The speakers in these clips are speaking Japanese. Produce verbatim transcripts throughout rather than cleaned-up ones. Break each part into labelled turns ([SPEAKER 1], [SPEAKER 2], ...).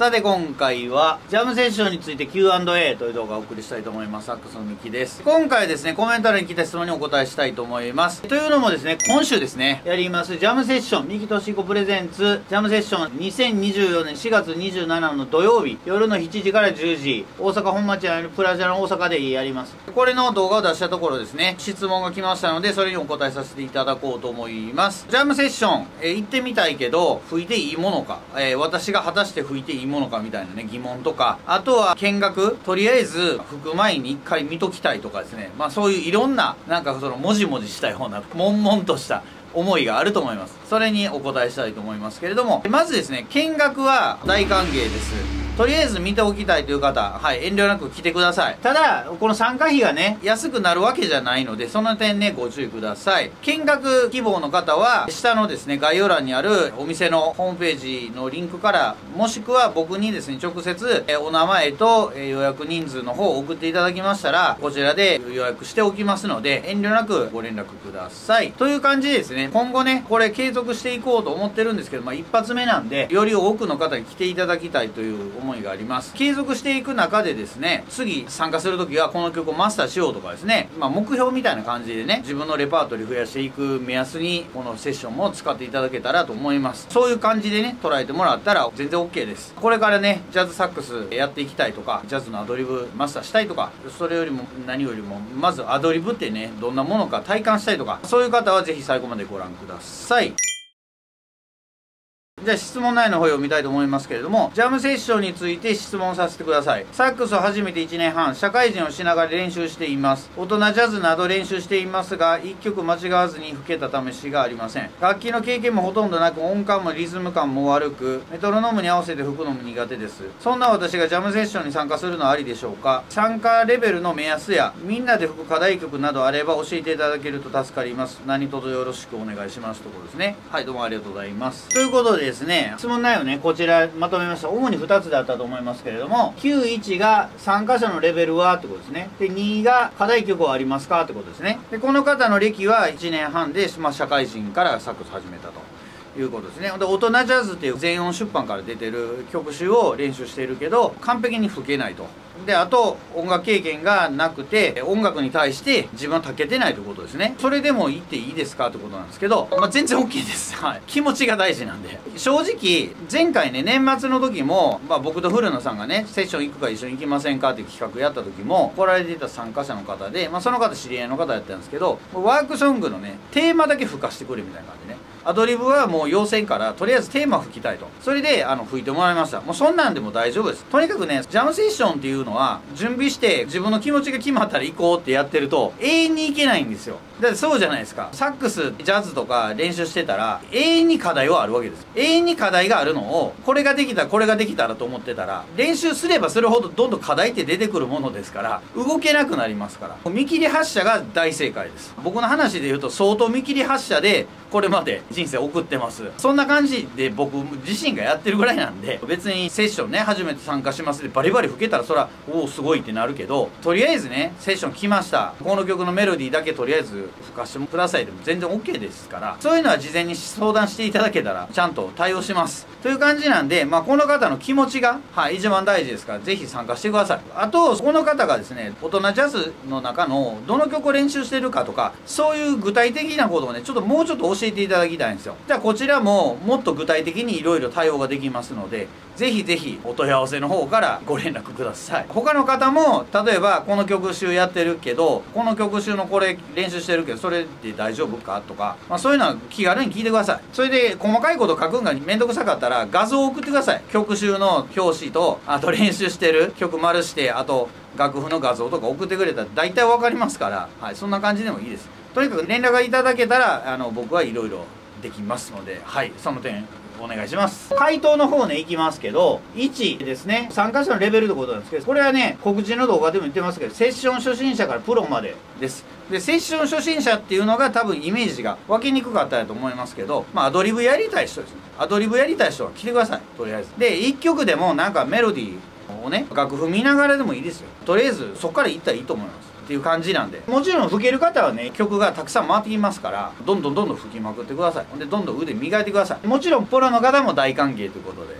[SPEAKER 1] さて今回はジャムセッションについて キューアンドエー という動画をお送りしたいと思います。サックスのミキです。今回ですね、コメント欄に来た質問にお答えしたいと思います。というのもですね、今週ですね、やりますジャムセッション、ミキとしこプレゼンツジャムセッションにせんにじゅうよねんしがつにじゅうしちにちの土曜日、夜のしちじからじゅうじ、大阪本町にあるプラジャの大阪でやります。これの動画を出したところですね、質問が来ましたので、それにお答えさせていただこうと思います。ジャムセッション、えー、行ってみたいけど、吹いていいものか、えー、私が果たして吹いていいものかみたいなね、疑問とか、あとは見学、とりあえず吹く前に一回見ときたいとかですね、まあそういういろんな、なんかそのもじもじしたような、悶々とした思いがあると思います。それにお答えしたいと思いますけれども、まずですね、見学は大歓迎です。とりあえず見ておきたいという方、はい、遠慮なく来てください。ただ、この参加費がね、安くなるわけじゃないので、その点ね、ご注意ください。見学希望の方は、下のですね、概要欄にあるお店のホームページのリンクから、もしくは僕にですね、直接、えお名前とえ予約人数の方を送っていただきましたら、こちらで予約しておきますので、遠慮なくご連絡ください。という感じでですね、今後ね、これ継続していこうと思ってるんですけど、まあ一発目なんで、より多くの方に来ていただきたいという思いがあります。継続していく中でですね、次参加するときはこの曲をマスターしようとかですね、まあ目標みたいな感じでね、自分のレパートリー増やしていく目安に、このセッションも使っていただけたらと思います。そういう感じでね、捉えてもらったら全然 OK です。これからね、ジャズサックスやっていきたいとか、ジャズのアドリブマスターしたいとか、それよりも何よりも、まずアドリブってね、どんなものか体感したいとか、そういう方はぜひ最後までご覧ください。じゃあ質問内の方を読みたいと思いますけれども、ジャムセッションについて質問させてください。サックスを始めていちねんはん、社会人をしながら練習しています。大人ジャズなど練習していますが、いっきょく間違わずに吹けた試しがありません。楽器の経験もほとんどなく、音感もリズム感も悪く、メトロノームに合わせて吹くのも苦手です。そんな私がジャムセッションに参加するのはありでしょうか？参加レベルの目安や、みんなで吹く課題曲などあれば教えていただけると助かります。何卒よろしくお願いしますということですね。はい、どうもありがとうございます。ということでですね、質問内容ね、こちらまとめました。主にふたつだったと思いますけれども、きゅういちが参加者のレベルはってことですね。で、にが課題曲はありますかってことですね。で、この方の歴はいちねんはんで、まあ、社会人からサックス始めたということですね。で、大人ジャズっていう全音出版から出てる曲集を練習しているけど、完璧に吹けないと。で、あと、音楽経験がなくて、音楽に対して自分は長けてないということですね。それでも言っていいですかってことなんですけど、まあ、全然 OK です。はい。気持ちが大事なんで。正直、前回ね、年末の時も、まあ僕と古野さんがね、セッション行くか一緒に行きませんかっていう企画やった時も、来られていた参加者の方で、まあその方知り合いの方やったんですけど、ワークソングのね、テーマだけ吹かしてくれみたいな感じでね。アドリブはもう要請から、とりあえずテーマ吹きたいと。それで、あの、吹いてもらいました。もうそんなんでも大丈夫です。とにかくね、ジャムセッションっていうのは、準備して自分の気持ちが決まったら行こうってやってると、永遠に行けないんですよ。だってそうじゃないですか。サックス、ジャズとか練習してたら、永遠に課題はあるわけです。永遠に課題があるのを、これができたら、これができたらと思ってたら、練習すればするほどどんどん課題って出てくるものですから、動けなくなりますから。見切り発車が大正解です。僕の話で言うと、相当見切り発車で、これまで人生送ってます。そんな感じで僕自身がやってるぐらいなんで、別にセッションね、初めて参加しますでバリバリ吹けたらそら、おおすごいってなるけど、とりあえずね、セッション来ました。この曲のメロディーだけとりあえず吹かしてくださいでも全然 OK ですから、そういうのは事前に相談していただけたら、ちゃんと対応します。という感じなんで、まあこの方の気持ちが、はい、一番大事ですから、ぜひ参加してください。あと、この方がですね、大人ジャズの中のどの曲を練習してるかとか、そういう具体的なことをね、ちょっともうちょっと教えていただきたいんですよ。じゃあこちらももっと具体的にいろいろ対応ができますので、ぜひぜひお問い合わせの方からご連絡ください。他の方も、例えばこの曲集やってるけど、この曲集のこれ練習してるけど、それで大丈夫かとか、まあそういうのは気軽に聞いてください。それで細かいこと書くんがめんどくさかったら、画像を送ってください。曲集の表紙と、あと練習してる曲丸して、あと楽譜の画像とか送ってくれたら大体わかりますから、はい、そんな感じでもいいです。とにかく連絡がいただけたら、あの僕はいろいろできますので、はい、その点お願いします。回答の方ね、いきますけど、いちですね、参加者のレベルってことなんですけど、これはね、告知の動画でも言ってますけど、セッション初心者からプロまでです。で、セッション初心者っていうのが多分イメージが分けにくかったと思いますけど、まあアドリブやりたい人ですね。アドリブやりたい人は来てください、とりあえず。で、いっきょくでもなんかメロディーをね、楽譜見ながらでもいいですよ。とりあえずそこから行ったらいいと思います。っていう感じなんで、もちろん吹ける方はね、曲がたくさん回ってきますから、どんどんどんどん吹きまくってください。ほんでどんどん腕磨いてください。もちろんプロの方も大歓迎ということでお願いします。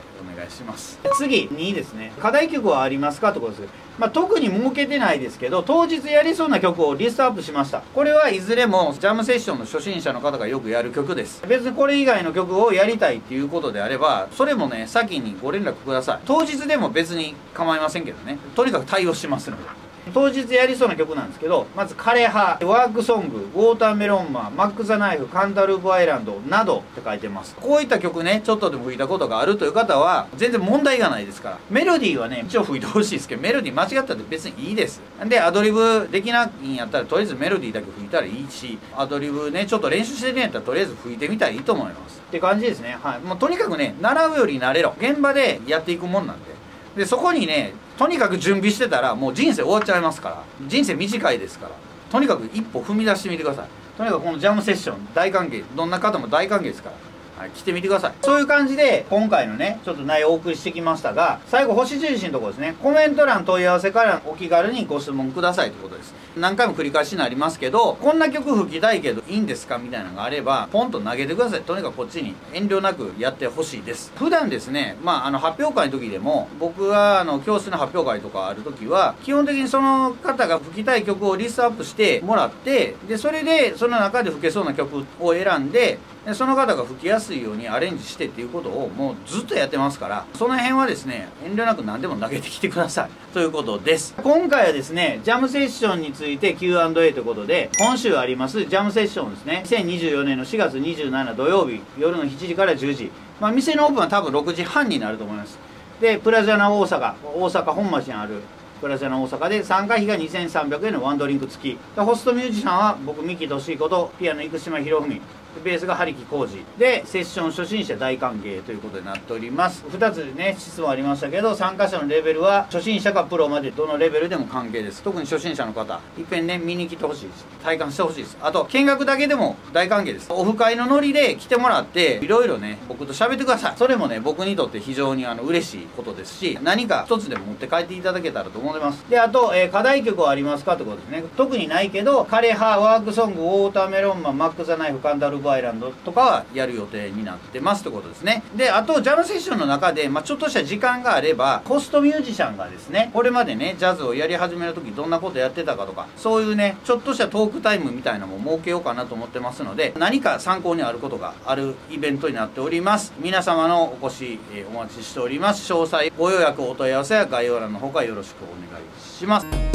[SPEAKER 1] します。次にですね、課題曲はありますかってことです。まあ、特に設けてないですけど、当日やりそうな曲をリストアップしました。これはいずれもジャムセッションの初心者の方がよくやる曲です。別にこれ以外の曲をやりたいっていうことであれば、それもね、先にご連絡ください。当日でも別に構いませんけどね。とにかく対応しますので。当日やりそうな曲なんですけど、まず枯葉、ワークソング、ウォーターメロンマン、マック・ザ・ナイフ、カンタループ・アイランドなどって書いてます。こういった曲ね、ちょっとでも吹いたことがあるという方は全然問題がないですから。メロディーはね、一応吹いてほしいですけど、メロディー間違ったって別にいいです。で、アドリブできないんやったらとりあえずメロディーだけ吹いたらいいし、アドリブね、ちょっと練習してるんやったらとりあえず吹いてみたらいいと思いますって感じですね。はい。もうとにかくね、習うより慣れろ。現場でやっていくもんなんで。で、そこにね、とにかく準備してたらもう人生終わっちゃいますから。人生短いですから。とにかく一歩踏み出してみてください。とにかくこのジャムセッション大歓迎。どんな方も大歓迎ですから。はい、来てみてください。そういう感じで今回のねちょっと内容をお送りしてきましたが、最後星印のところですね。コメント欄問い合わせからお気軽にご質問くださいということです。何回も繰り返しになりますけど、こんな曲吹きたいけどいいんですかみたいなのがあればポンと投げてください。とにかくこっちに遠慮なくやってほしいです。普段ですね、まああの発表会の時でも僕があの教室の発表会とかある時は基本的にその方が吹きたい曲をリストアップしてもらって、でそれでその中で吹けそうな曲を選んで、でその方が吹きやすいようにアレンジしてっていうことをもうずっとやってますから、その辺はですね遠慮なく何でも投げてきてくださいということです。今回はですねジャムセッションについて キューアンドエー ということで、今週ありますジャムセッションですね、にせんにじゅうよねんのしがつにじゅうしちにち土曜日夜のしちじからじゅうじ、まあ、店のオープンは多分ろくじはんになると思います。でプラザナ大阪、大阪本町にあるプラザナ大阪で参加費がにせんさんびゃくえんのワンドリンク付きで、ホストミュージシャンは僕三木俊彦とピアノ生島博文、ベースが張木浩二で、セッション初心者大歓迎ということになっております。ふたつね質問ありましたけど、参加者のレベルは初心者かプロまでどのレベルでも関係です。特に初心者の方いっぺんね見に来てほしいです。体感してほしいです。あと見学だけでも大歓迎です。オフ会のノリで来てもらっていろいろね僕と喋ってください。それもね僕にとって非常にあの嬉しいことですし、何か一つでも持って帰っていただけたらと思います。であと、えー、課題曲はありますかってことですね。特にないけど枯葉、ワークソング、ウォーターメロンマン、マック・ザ・ナイフ、カンタループ・アイランドとかはやる予定になってますってことですね。であとジャムセッションの中で、まあ、ちょっとした時間があればホストミュージシャンがですねこれまでねジャズをやり始める時どんなことやってたかとか、そういうねちょっとしたトークタイムみたいなのも設けようかなと思ってますので、何か参考にあることがあるイベントになっております。皆様のお越し、えー、お待ちしております。詳細ご予約お問い合わせは概要欄の方からよろしくお願いします。